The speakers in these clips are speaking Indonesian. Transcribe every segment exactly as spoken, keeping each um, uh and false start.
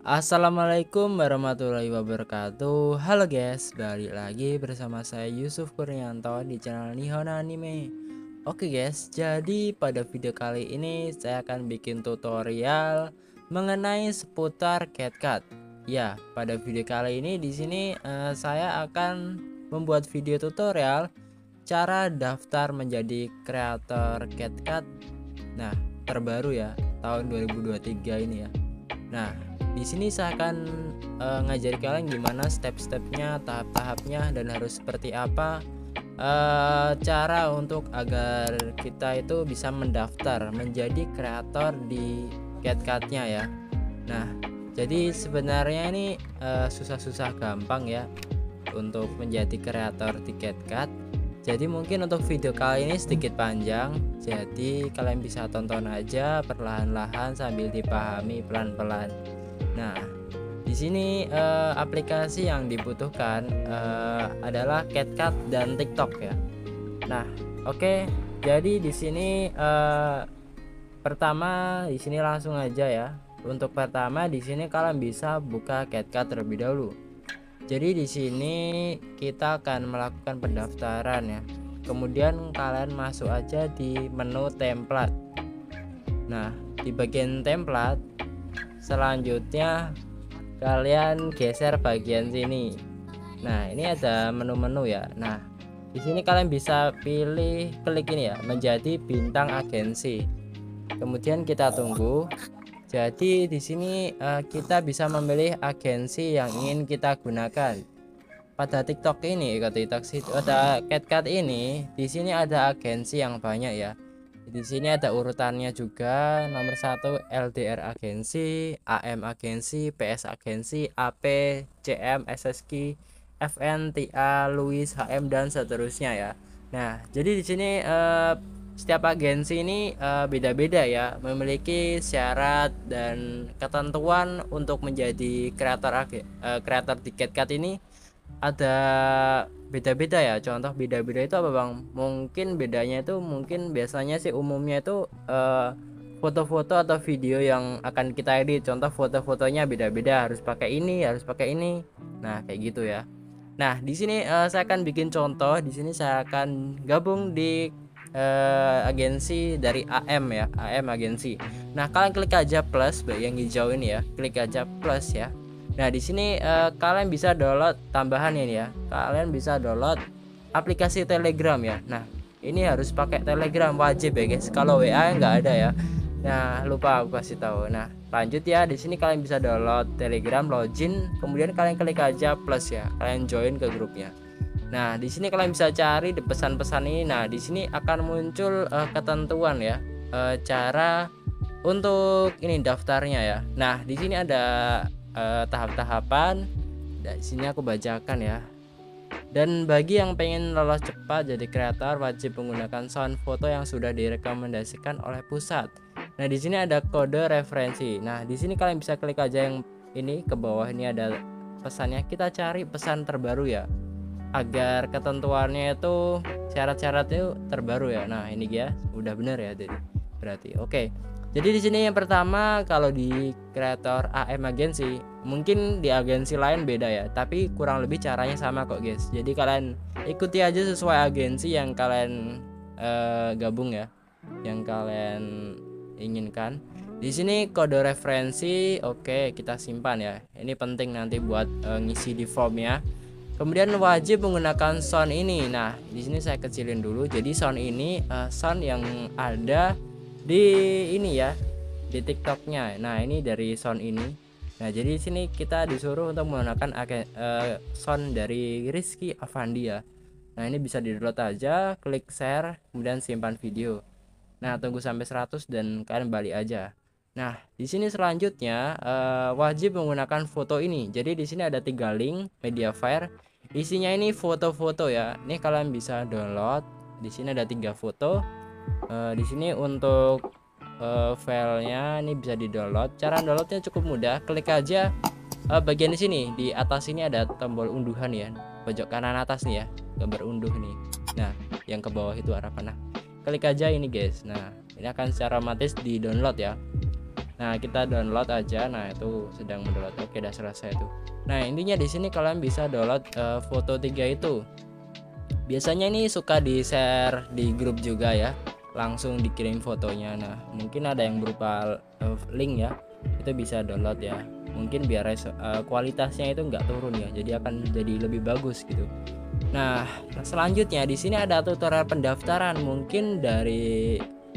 Assalamualaikum warahmatullahi wabarakatuh. Halo guys, balik lagi bersama saya Yusuf Kurnianto di channel Nihon Anime. Oke guys, jadi pada video kali ini saya akan bikin tutorial mengenai seputar CapCut. Ya, pada video kali ini di sini eh, saya akan membuat video tutorial cara daftar menjadi kreator CapCut. Nah, terbaru ya, tahun dua ribu dua puluh tiga ini ya. Nah, di sini saya akan uh, ngajari kalian gimana step-stepnya, tahap-tahapnya, dan harus seperti apa uh, cara untuk agar kita itu bisa mendaftar menjadi kreator di CapCut-nya ya. Nah, jadi sebenarnya ini uh, susah-susah gampang ya untuk menjadi kreator di CapCut. Jadi mungkin untuk video kali ini sedikit panjang, jadi kalian bisa tonton aja perlahan-lahan sambil dipahami pelan-pelan. Nah, di sini eh, aplikasi yang dibutuhkan eh, adalah CapCut dan TikTok ya. Nah, oke. Okay, jadi di sini eh, pertama di sini langsung aja ya. Untuk pertama di sini kalian bisa buka CapCut terlebih dahulu. Jadi di sini kita akan melakukan pendaftaran ya. Kemudian kalian masuk aja di menu template. Nah, di bagian template selanjutnya kalian geser bagian sini. Nah, ini ada menu-menu ya. Nah, di sini kalian bisa pilih klik ini ya, menjadi bintang agensi. Kemudian kita tunggu. Jadi di sini uh, kita bisa memilih agensi yang ingin kita gunakan. Pada TikTok ini, pada TikTok pada CapCut ini, di sini ada agensi yang banyak ya. Di sini ada urutannya juga. Nomor satu L D R agensi, A M agensi, P S agensi, A P, C M, S S K, F N, T A, Louis, H M, dan seterusnya ya. Nah, jadi di sini uh, setiap agensi ini beda-beda uh, ya, memiliki syarat dan ketentuan untuk menjadi kreator uh, kreator di CapCut ini ada beda-beda ya. Contoh beda-beda itu apa bang? Mungkin bedanya itu mungkin biasanya sih umumnya itu uh, foto-foto atau video yang akan kita edit. Contoh foto-fotonya beda-beda, harus pakai ini, harus pakai ini. Nah kayak gitu ya. Nah di sini uh, saya akan bikin contoh. Di sini saya akan gabung di Uh, agensi dari A M ya, A M agensi. Nah, kalian klik aja plus yang hijau ini ya, klik aja plus ya. Nah, di sini uh, kalian bisa download tambahan ini ya. Kalian bisa download aplikasi Telegram ya. Nah, ini harus pakai Telegram, wajib ya guys. Kalau W A nggak ada ya. Nah, lupa aku kasih tahu. Nah, lanjut ya. Di sini kalian bisa download Telegram, login, kemudian kalian klik aja plus ya. Kalian join ke grupnya. Nah, di sini kalian bisa cari di pesan-pesan ini. Nah, di sini akan muncul uh, ketentuan ya, uh, cara untuk ini daftarnya ya. Nah, di sini ada uh, tahap-tahapan. Di sini aku bacakan ya. Dan bagi yang pengen lolos cepat jadi kreator, wajib menggunakan sound foto yang sudah direkomendasikan oleh pusat. Nah, di sini ada kode referensi. Nah, di sini kalian bisa klik aja yang ini ke bawah, ini ada pesannya. Kita cari pesan terbaru ya, agar ketentuannya itu syarat-syarat itu terbaru ya. Nah ini ya udah bener ya, jadi berarti oke. Okay. Jadi di sini yang pertama, kalau di kreator A M agensi, mungkin di agensi lain beda ya, tapi kurang lebih caranya sama kok guys. Jadi kalian ikuti aja sesuai agensi yang kalian uh, gabung ya, yang kalian inginkan. Di sini kode referensi, oke okay, kita simpan ya. Ini penting nanti buat uh, ngisi di form ya. Kemudian wajib menggunakan sound ini. Nah, di sini saya kecilin dulu. Jadi sound ini uh, sound yang ada di ini ya, di TikToknya. Nah, ini dari sound ini. Nah, jadi di sini kita disuruh untuk menggunakan uh, sound dari Rizky Avandi ya. Nah, ini bisa di-download aja, klik share, kemudian simpan video. Nah, tunggu sampai seratus dan kalian balik aja. Nah, di sini selanjutnya uh, wajib menggunakan foto ini. Jadi di sini ada tiga link media file. Isinya ini foto-foto ya. Ini kalian bisa download. Di sini ada tiga foto. Uh, di sini untuk uh, filenya ini bisa di-download. Cara downloadnya cukup mudah. Klik aja uh, bagian di sini. Di atas ini ada tombol unduhan ya. Pojok kanan atas nih ya, gambar unduh nih. Nah, yang ke bawah itu arah panah. Klik aja ini guys. Nah, ini akan secara otomatis di-download ya. Nah, kita download aja. Nah, itu sedang mendownload. Oke, udah selesai itu. Nah, intinya di sini kalian bisa download uh, foto tiga itu. Biasanya ini suka di-share di grup juga ya. Langsung dikirim fotonya. Nah, mungkin ada yang berupa uh, link ya. Itu bisa download ya. Mungkin biar uh, kualitasnya itu nggak turun ya. Jadi akan jadi lebih bagus gitu. Nah, selanjutnya di sini ada tutorial pendaftaran. Mungkin dari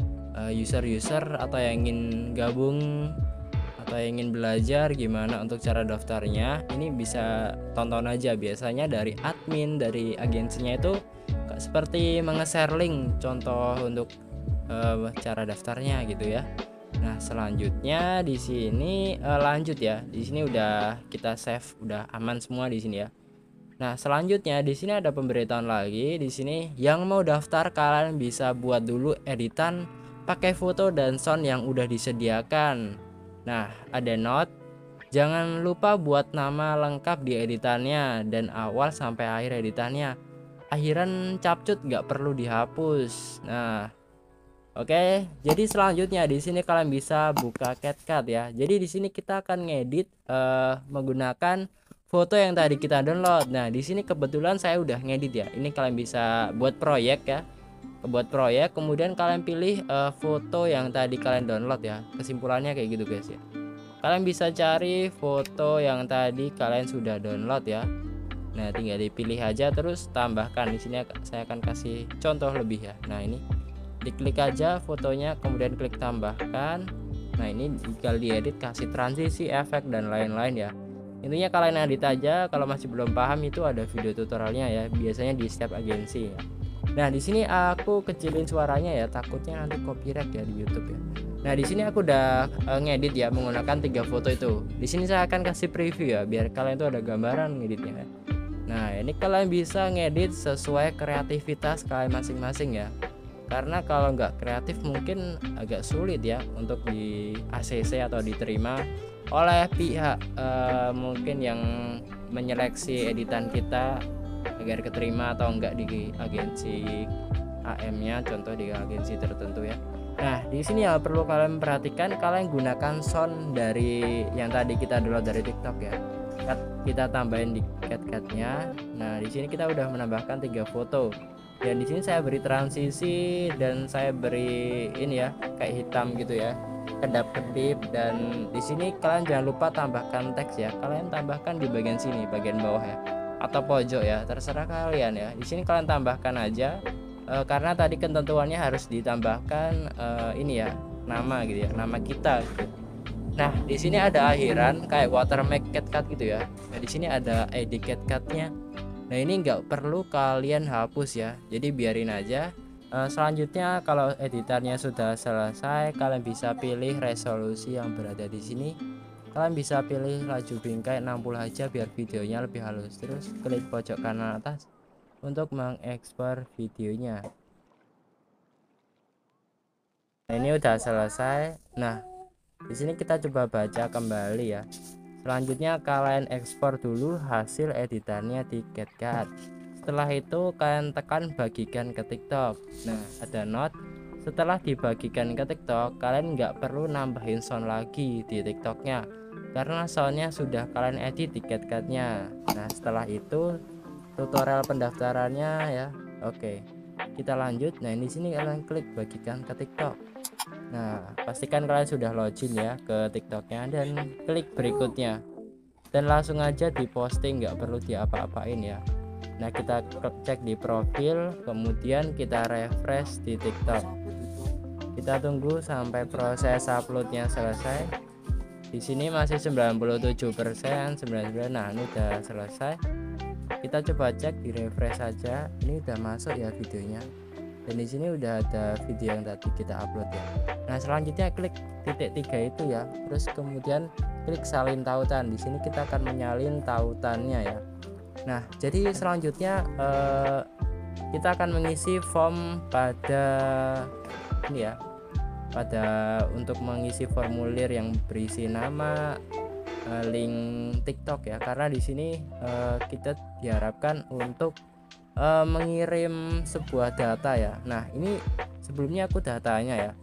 user-user atau yang ingin gabung atau yang ingin belajar gimana untuk cara daftarnya, ini bisa tonton aja. Biasanya dari admin dari agensinya itu seperti menge-share link contoh untuk uh, cara daftarnya gitu ya. Nah, selanjutnya di sini uh, lanjut ya. Di sini udah kita save, udah aman semua di sini ya. Nah, selanjutnya di sini ada pemberitahuan lagi. Di sini yang mau daftar kalian bisa buat dulu editan pakai foto dan sound yang udah disediakan. Nah, ada note, jangan lupa buat nama lengkap di editannya dan awal sampai akhir editannya. Akhiran capcut nggak perlu dihapus. Nah, oke. Okay, jadi selanjutnya di sini kalian bisa buka CapCut ya. Jadi di sini kita akan ngedit uh, menggunakan foto yang tadi kita download. Nah, di sini kebetulan saya udah ngedit ya. Ini kalian bisa buat proyek ya. Buat proyek, kemudian kalian pilih uh, foto yang tadi kalian download ya. Kesimpulannya kayak gitu guys ya. Kalian bisa cari foto yang tadi kalian sudah download ya. Nah, tinggal dipilih aja terus tambahkan. Di sini saya akan kasih contoh lebih ya. Nah, ini diklik aja fotonya, kemudian klik tambahkan. Nah, ini tinggal diedit, kasih transisi, efek dan lain-lain ya. Intinya kalian edit aja. Kalau masih belum paham itu ada video tutorialnya ya. Biasanya di setiap agensi ya. Nah, di sini aku kecilin suaranya ya, takutnya nanti copyright ya di YouTube ya. Nah, di sini aku udah uh, ngedit ya menggunakan tiga foto itu. Di sini saya akan kasih preview ya biar kalian tuh ada gambaran ngeditnya. Nah, ini kalian bisa ngedit sesuai kreativitas kalian masing-masing ya. Karena kalau nggak kreatif mungkin agak sulit ya untuk di A C C atau diterima oleh pihak uh, mungkin yang menyeleksi editan kita agar keterima atau enggak di agensi A M-nya, contoh di agensi tertentu ya. Nah, di sini ya perlu kalian perhatikan, kalian gunakan sound dari yang tadi kita download dari TikTok ya. Kita tambahin di CapCut-nya. Nah, di sini kita udah menambahkan tiga foto. Dan di sini saya beri transisi dan saya beri ini ya, kayak hitam gitu ya. Kedap-kedip, dan di sini kalian jangan lupa tambahkan teks ya. Kalian tambahkan di bagian sini, bagian bawah ya. Atau pojok ya, terserah kalian ya. Di sini kalian tambahkan aja e, karena tadi ketentuannya harus ditambahkan e, ini ya, nama gitu ya, nama kita gitu. Nah, di sini ada akhiran kayak watermark CapCut gitu ya. Nah, di sini ada edit CapCut-nya. Nah, ini nggak perlu kalian hapus ya. Jadi biarin aja. E, selanjutnya kalau editannya sudah selesai, kalian bisa pilih resolusi yang berada di sini. Kalian bisa pilih laju bingkai enam puluh aja biar videonya lebih halus. Terus klik pojok kanan atas untuk mengekspor videonya. Nah, ini udah selesai. Nah, di sini kita coba baca kembali ya. Selanjutnya kalian ekspor dulu hasil editannya di CapCut. Setelah itu kalian tekan bagikan ke TikTok. Nah, ada note, setelah dibagikan ke TikTok, kalian nggak perlu nambahin sound lagi di TikToknya karena soundnya sudah kalian edit di CapCut-nya. Nah, setelah itu tutorial pendaftarannya ya. Oke, kita lanjut. Nah, di sini kalian klik bagikan ke TikTok. Nah, pastikan kalian sudah login ya ke TikToknya dan klik berikutnya. Dan langsung aja diposting, nggak perlu diapa-apain ya. Nah, kita cek di profil, kemudian kita refresh di TikTok. Kita tunggu sampai proses uploadnya selesai. Di sini masih sembilan puluh tujuh persen, sembilan puluh sembilan. Nah, ini udah selesai. Kita coba cek di refresh saja. Ini udah masuk ya videonya. Dan di sini udah ada video yang tadi kita upload ya. Nah, selanjutnya klik titik tiga itu ya. Terus kemudian klik salin tautan. Di sini kita akan menyalin tautannya ya. Nah, jadi selanjutnya eh, kita akan mengisi form pada ini ya. Pada untuk mengisi formulir yang berisi nama, eh, link TikTok ya. Karena di sini eh, kita diharapkan untuk eh, mengirim sebuah data ya. Nah, ini sebelumnya aku datanya ya.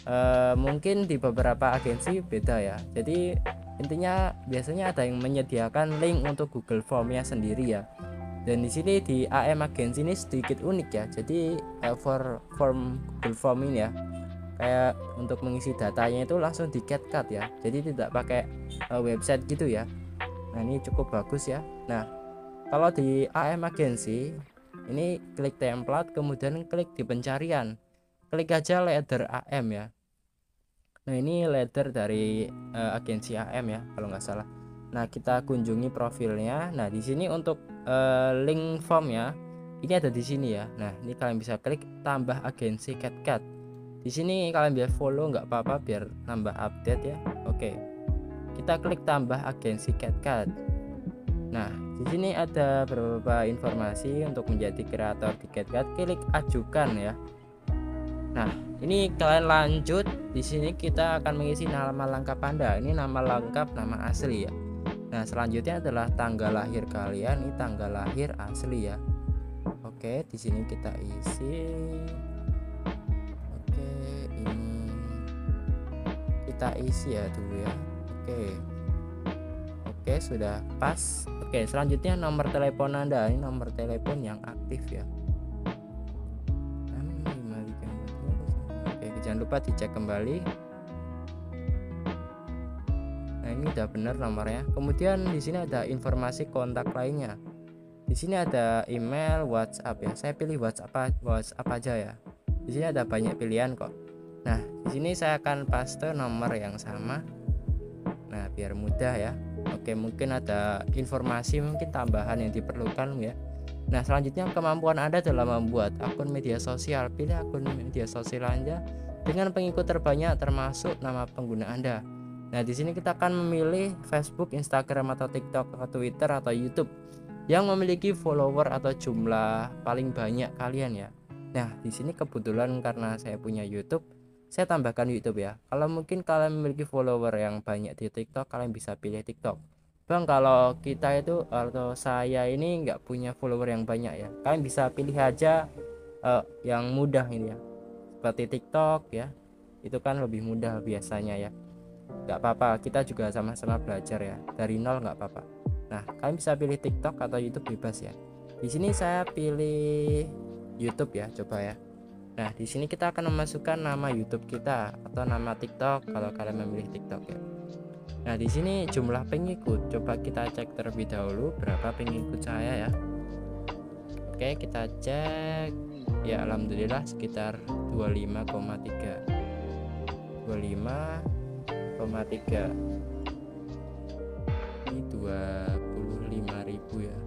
uh, mungkin di beberapa agensi beda ya. Jadi intinya biasanya ada yang menyediakan link untuk Google Form-nya sendiri ya. Dan di sini di A M agensi ini sedikit unik ya. Jadi uh, for form Google Form ini ya, kayak untuk mengisi datanya itu langsung di CapCut ya. Jadi tidak pakai uh, website gitu ya. Nah, ini cukup bagus ya. Nah, kalau di A M agensi ini klik template, kemudian klik di pencarian, klik aja leader A M ya. Nah, ini leader dari uh, agensi A M ya kalau nggak salah. Nah, kita kunjungi profilnya. Nah, di sini untuk uh, link form ya, ini ada di sini ya. Nah, ini kalian bisa klik tambah agensi CapCut. Di sini kalian biar follow nggak apa-apa, biar nambah update ya. Oke, kita klik tambah agensi CapCut. Nah, di sini ada beberapa informasi untuk menjadi kreator di CapCut. Klik ajukan ya. Nah, ini kalian lanjut. Di sini kita akan mengisi nama lengkap Anda. Ini nama lengkap, nama asli ya. Nah, selanjutnya adalah tanggal lahir kalian. Ini tanggal lahir asli ya. Oke, di sini kita isi. Oke, ini kita isi ya dulu ya. Oke. Oke, sudah pas. Oke, selanjutnya nomor telepon Anda. Ini nomor telepon yang aktif ya. Jangan lupa dicek kembali. Nah, ini udah benar nomornya. Kemudian di sini ada informasi kontak lainnya. Di sini ada email, WhatsApp ya. Saya pilih WhatsApp WhatsApp aja ya. Di sini ada banyak pilihan kok. Nah, di sini saya akan paste nomor yang sama. Nah, biar mudah ya. Oke, mungkin ada informasi mungkin tambahan yang diperlukan ya. Nah, selanjutnya kemampuan Anda dalam membuat akun media sosial. Pilih akun media sosial Anda dengan pengikut terbanyak termasuk nama pengguna Anda. Nah, di sini kita akan memilih Facebook, Instagram atau TikTok atau Twitter atau YouTube yang memiliki follower atau jumlah paling banyak kalian ya. Nah, di sini kebetulan karena saya punya YouTube, saya tambahkan YouTube ya. Kalau mungkin kalian memiliki follower yang banyak di TikTok, kalian bisa pilih TikTok. Bang, kalau kita itu atau saya ini nggak punya follower yang banyak ya, kalian bisa pilih aja uh, yang mudah ini ya, seperti TikTok ya. Itu kan lebih mudah biasanya ya. Nggak apa-apa, kita juga sama-sama belajar ya, dari nol nggak apa-apa. Nah, kalian bisa pilih TikTok atau YouTube bebas ya. Di sini saya pilih YouTube ya, coba ya. Nah, di sini kita akan memasukkan nama YouTube kita atau nama TikTok kalau kalian memilih TikTok ya. Nah, di sini jumlah pengikut, coba kita cek terlebih dahulu berapa pengikut saya ya. Oke, kita cek. Ya, alhamdulillah sekitar dua puluh lima koma tiga. dua puluh lima koma tiga. Ini dua puluh lima ribu ya.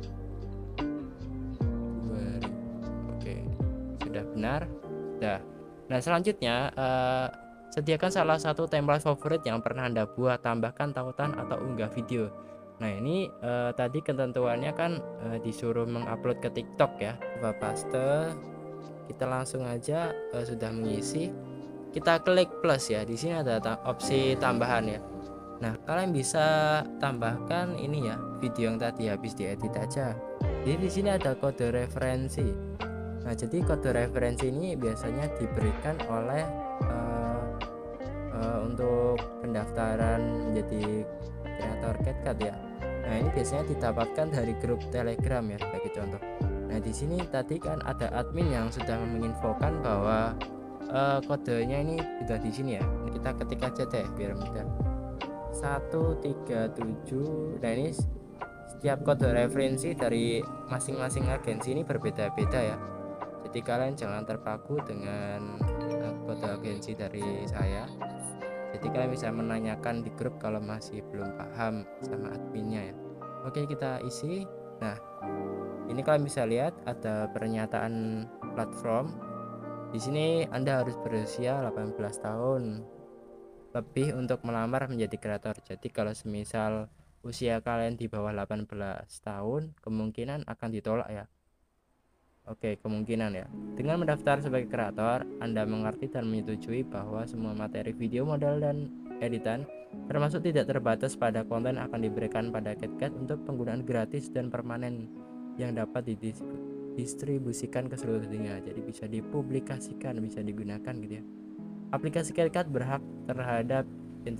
dua ribu. Oke, sudah benar. Dah. Nah, selanjutnya uh, sediakan salah satu template favorit yang pernah Anda buat, tambahkan tautan atau unggah video. Nah, ini uh, tadi ketentuannya kan uh, disuruh mengupload ke TikTok ya. Coba paste. Kita langsung aja uh, sudah mengisi. Kita klik plus ya. Di sini ada ta opsi tambahan ya. Nah, kalian bisa tambahkan ini ya, video yang tadi habis diedit aja. Jadi di sini ada kode referensi. Nah, jadi kode referensi ini biasanya diberikan oleh uh, uh, untuk pendaftaran menjadi kreator CapCut ya. Nah, ini biasanya didapatkan dari grup Telegram ya, sebagai contoh. Nah, di sini tadi kan ada admin yang sudah menginfokan bahwa uh, kodenya ini sudah di sini ya. Kita ketik aja deh biar mudah. satu tiga tujuh. Nah, ini setiap kode referensi dari masing-masing agensi ini berbeda-beda ya. Jadi kalian jangan terpaku dengan uh, kode agensi dari saya. Jadi kalian bisa menanyakan di grup kalau masih belum paham sama adminnya ya. Oke, kita isi. Nah, ini kalian bisa lihat ada pernyataan platform. Di sini Anda harus berusia delapan belas tahun lebih untuk melamar menjadi kreator. Jadi kalau semisal usia kalian di bawah delapan belas tahun, kemungkinan akan ditolak ya. Oke, kemungkinan ya. Dengan mendaftar sebagai kreator, Anda mengerti dan menyetujui bahwa semua materi video, model, dan editan termasuk tidak terbatas pada konten akan diberikan pada CapCut untuk penggunaan gratis dan permanen yang dapat didistribusikan ke seluruh dunia. Jadi bisa dipublikasikan, bisa digunakan gitu ya. Aplikasi CapCut berhak terhadap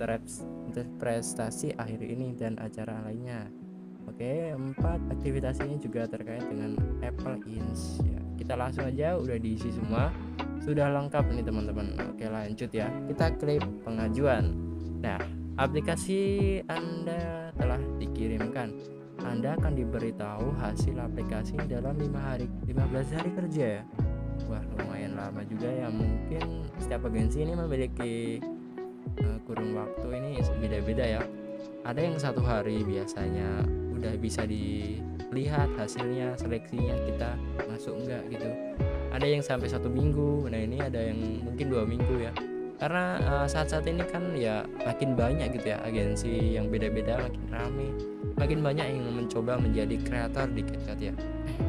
interpretasi akhir ini dan acara lainnya. Oke, empat, aktivitas ini juga terkait dengan Apple Inc. Ya, kita langsung aja, udah diisi semua, sudah lengkap nih teman-teman. Oke, lanjut ya, kita klik pengajuan. Nah, aplikasi Anda telah dikirimkan. Anda akan diberitahu hasil aplikasi dalam lima hari, lima belas hari kerja ya. Wah, lumayan lama juga ya. Mungkin setiap agensi ini memiliki uh, kurun waktu ini beda-beda ya. Ada yang satu hari biasanya udah bisa dilihat hasilnya, seleksinya kita masuk enggak gitu. Ada yang sampai satu minggu. Nah, ini ada yang mungkin dua minggu ya. Karena uh, saat-saat ini kan ya makin banyak gitu ya agensi yang beda-beda, makin rame, makin banyak yang mencoba menjadi kreator di CapCut ya.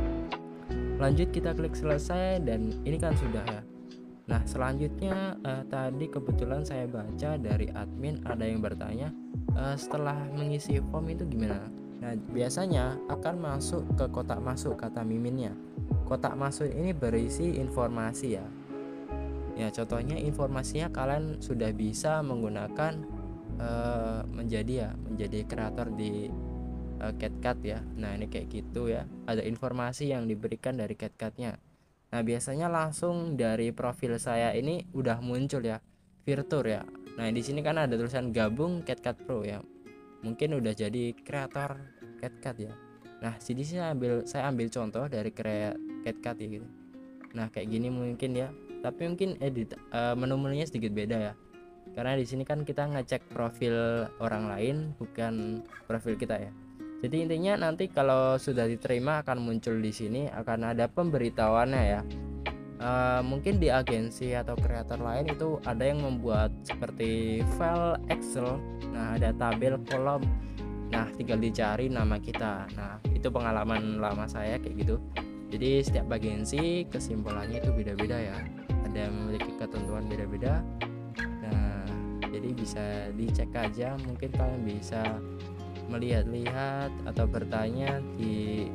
Lanjut, kita klik selesai dan ini kan sudah ya. Nah, selanjutnya uh, tadi kebetulan saya baca dari admin ada yang bertanya uh, setelah mengisi form itu gimana. Nah, biasanya akan masuk ke kotak masuk kata miminnya. Kotak masuk ini berisi informasi ya. Ya, contohnya informasinya kalian sudah bisa menggunakan uh, menjadi ya menjadi kreator di Uh, CapCut ya. Nah, ini kayak gitu ya. Ada informasi yang diberikan dari CapCut-nya. Nah, biasanya langsung dari profil saya ini udah muncul ya, fitur ya. Nah, di sini kan ada tulisan gabung CapCut Pro ya. Mungkin udah jadi kreator CapCut ya. Nah, sini saya ambil saya ambil contoh dari CapCut ya gitu. Nah, kayak gini mungkin ya. Tapi mungkin edit uh, menu-menunya sedikit beda ya. Karena di sini kan kita ngecek profil orang lain bukan profil kita ya. Jadi intinya nanti kalau sudah diterima akan muncul di sini, akan ada pemberitahuannya ya. Uh, mungkin di agensi atau kreator lain itu ada yang membuat seperti file Excel. Nah, ada tabel kolom. Nah, tinggal dicari nama kita. Nah, itu pengalaman lama saya kayak gitu. Jadi setiap agensi kesimpulannya itu beda-beda ya. Ada yang memiliki ketentuan beda-beda. Nah, jadi bisa dicek aja. Mungkin kalian bisa melihat-lihat atau bertanya di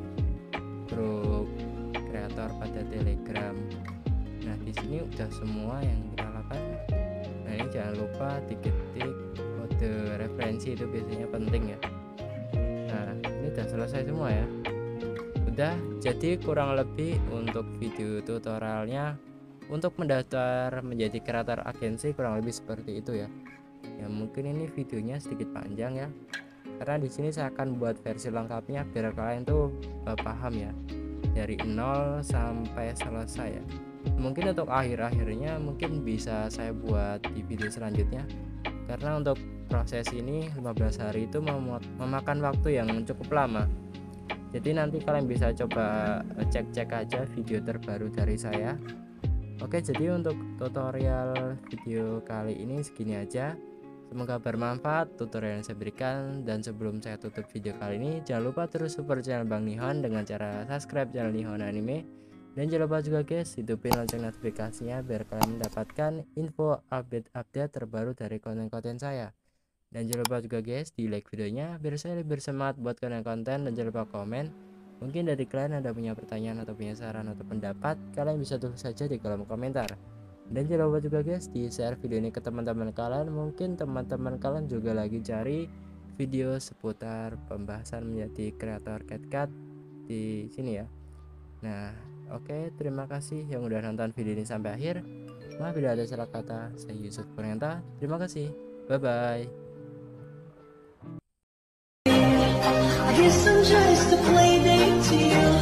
grup kreator pada Telegram. Nah, di sini udah semua yang kita lakukan. Nah, ini jangan lupa tik-tik kode referensi, itu biasanya penting ya. Nah, ini udah selesai semua ya. Udah, jadi kurang lebih untuk video tutorialnya untuk mendaftar menjadi kreator agensi kurang lebih seperti itu ya. Ya, mungkin ini videonya sedikit panjang ya. Karena di sini saya akan buat versi lengkapnya biar kalian tuh uh, paham ya dari nol sampai selesai ya. Mungkin untuk akhir-akhirnya mungkin bisa saya buat di video selanjutnya. Karena untuk proses ini lima belas hari itu mem memakan waktu yang cukup lama. Jadi nanti kalian bisa coba cek-cek aja video terbaru dari saya. Oke, jadi untuk tutorial video kali ini segini aja. Semoga bermanfaat tutorial yang saya berikan, dan sebelum saya tutup video kali ini jangan lupa terus support channel Bang Nihon dengan cara subscribe channel Nihon Anime, dan jangan lupa juga guys hidupin lonceng notifikasinya biar kalian mendapatkan info update-update terbaru dari konten-konten saya. Dan jangan lupa juga guys di like videonya biar saya lebih bersemangat buat konten-konten, dan jangan lupa komen. Mungkin dari kalian ada punya pertanyaan atau punya saran atau pendapat, kalian bisa tulis saja di kolom komentar. Dan jangan lupa juga guys di share video ini ke teman-teman kalian. Mungkin teman-teman kalian juga lagi cari video seputar pembahasan menjadi kreator CapCut di sini ya. Nah, oke, okay, terima kasih yang udah nonton video ini sampai akhir. Maaf bila ada salah kata. Saya Yusuf Purnyanto. Terima kasih. Bye bye. I guess I'm just a playdate to you.